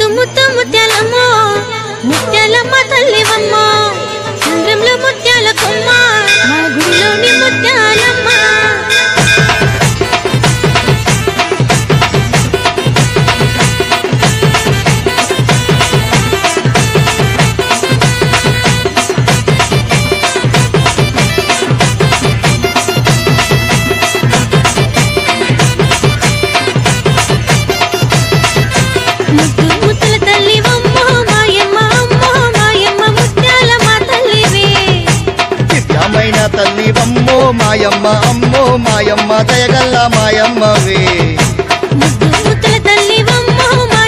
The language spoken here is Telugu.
ముత్తు ముత్తు ముత్యాలమ్మ ముత్యాలమ్మ తల్లివమ్మ చంద్రంలో ముత్యాల కొమ్మ మా గుడిలోని ముత్యాలమ్మ తల్లివమ్మో మాయమ్మ అమ్మో మాయమ్మ దయగల్ల మాయమ్మవే